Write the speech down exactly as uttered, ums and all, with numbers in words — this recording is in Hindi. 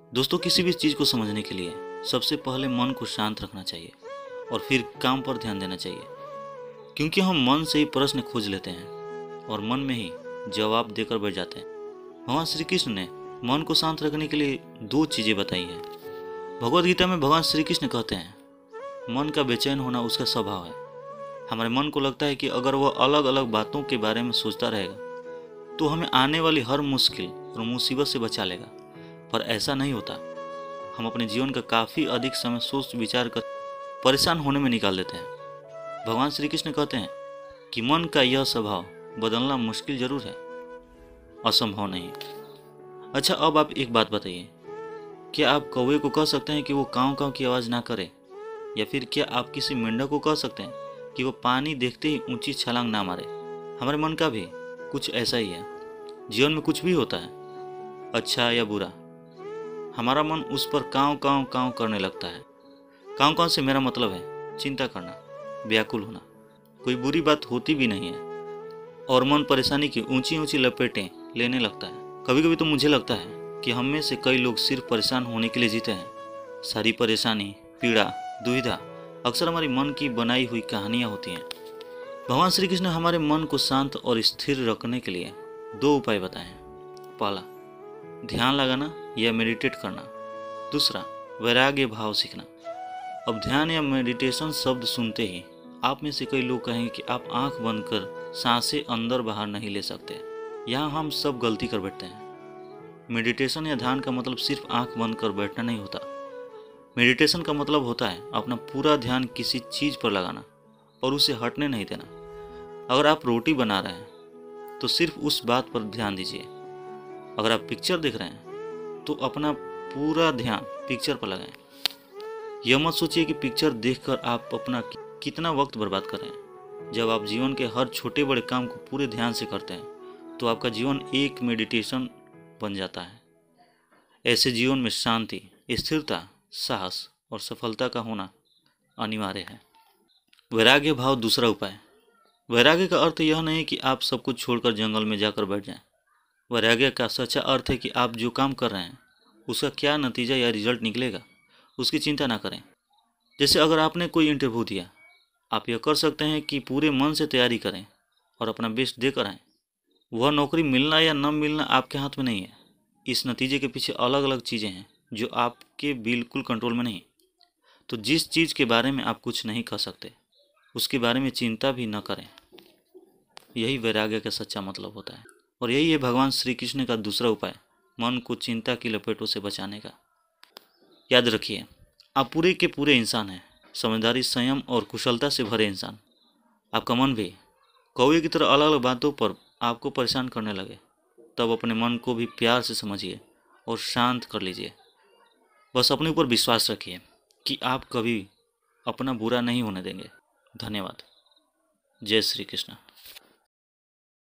दोस्तों, किसी भी चीज़ को समझने के लिए सबसे पहले मन को शांत रखना चाहिए और फिर काम पर ध्यान देना चाहिए, क्योंकि हम मन से ही प्रश्न खोज लेते हैं और मन में ही जवाब देकर बैठ जाते हैं। भगवान श्री कृष्ण ने मन को शांत रखने के लिए दो चीज़ें बताई हैं। भगवद गीता में भगवान श्री कृष्ण कहते हैं, मन का बेचैन होना उसका स्वभाव है। हमारे मन को लगता है कि अगर वह अलग अलग बातों के बारे में सोचता रहेगा तो हमें आने वाली हर मुश्किल और मुसीबत से बचा लेगा, पर ऐसा नहीं होता। हम अपने जीवन का काफ़ी अधिक समय सोच विचार कर परेशान होने में निकाल देते हैं। भगवान श्री कृष्ण कहते हैं कि मन का यह स्वभाव बदलना मुश्किल जरूर है, असंभव नहीं। अच्छा, अब आप एक बात बताइए, क्या आप कौवे को कह सकते हैं कि वो काँव काँव की आवाज़ ना करे, या फिर क्या आप किसी मेंढक को कह सकते हैं कि वो पानी देखते ही ऊंची छलांग ना मारे? हमारे मन का भी कुछ ऐसा ही है। जीवन में कुछ भी होता है, अच्छा या बुरा, हमारा मन उस पर काँव काँव काँव करने लगता है। काँव काँव से मेरा मतलब है चिंता करना, व्याकुल होना। कोई बुरी बात होती भी नहीं है और मन परेशानी की ऊंची ऊंची लपेटें लेने लगता है। कभी कभी तो मुझे लगता है कि हम में से कई लोग सिर्फ परेशान होने के लिए जीते हैं। सारी परेशानी, पीड़ा, दुविधा अक्सर हमारी मन की बनाई हुई कहानियाँ होती हैं। भगवान श्री कृष्ण ने हमारे मन को शांत और स्थिर रखने के लिए दो उपाय बताए हैं। पहला, ध्यान लगाना या मेडिटेट करना। दूसरा, वैराग्य भाव सीखना। अब ध्यान या मेडिटेशन शब्द सुनते ही आप में से कई लोग कहेंगे कि आप आंख बंद कर सांसें अंदर बाहर नहीं ले सकते। यहाँ हम सब गलती कर बैठते हैं। मेडिटेशन या ध्यान का मतलब सिर्फ आंख बंद कर बैठना नहीं होता। मेडिटेशन का मतलब होता है अपना पूरा ध्यान किसी चीज़ पर लगाना और उसे हटने नहीं देना। अगर आप रोटी बना रहे हैं तो सिर्फ उस बात पर ध्यान दीजिए। अगर आप पिक्चर देख रहे हैं तो अपना पूरा ध्यान पिक्चर पर लगाएं। यह मत सोचिए कि पिक्चर देखकर आप अपना कितना वक्त बर्बाद कर रहे हैं। जब आप जीवन के हर छोटे बड़े काम को पूरे ध्यान से करते हैं तो आपका जीवन एक मेडिटेशन बन जाता है। ऐसे जीवन में शांति, स्थिरता, साहस और सफलता का होना अनिवार्य है। वैराग्य भाव दूसरा उपाय। वैराग्य का अर्थ यह नहीं कि आप सब कुछ छोड़कर जंगल में जाकर बैठ जाएं। वैराग्य का सच्चा अर्थ है कि आप जो काम कर रहे हैं उसका क्या नतीजा या रिजल्ट निकलेगा उसकी चिंता ना करें। जैसे अगर आपने कोई इंटरव्यू दिया, आप यह कर सकते हैं कि पूरे मन से तैयारी करें और अपना बेस्ट देकर आएँ। वह नौकरी मिलना या न मिलना आपके हाथ में नहीं है। इस नतीजे के पीछे अलग अलग चीज़ें हैं जो आपके बिल्कुल कंट्रोल में नहीं। तो जिस चीज़ के बारे में आप कुछ नहीं कर सकते उसके बारे में चिंता भी न करें। यही वैराग्य का सच्चा मतलब होता है और यही है भगवान श्री कृष्ण का दूसरा उपाय, मन को चिंता की लपेटों से बचाने का। याद रखिए, आप पूरे के पूरे इंसान हैं, समझदारी, संयम और कुशलता से भरे इंसान। आपका मन भी कौवे की तरह अलग अलग बातों पर आपको परेशान करने लगे, तब अपने मन को भी प्यार से समझिए और शांत कर लीजिए। बस अपने ऊपर विश्वास रखिए कि आप कभी अपना बुरा नहीं होने देंगे। धन्यवाद। जय श्री कृष्ण।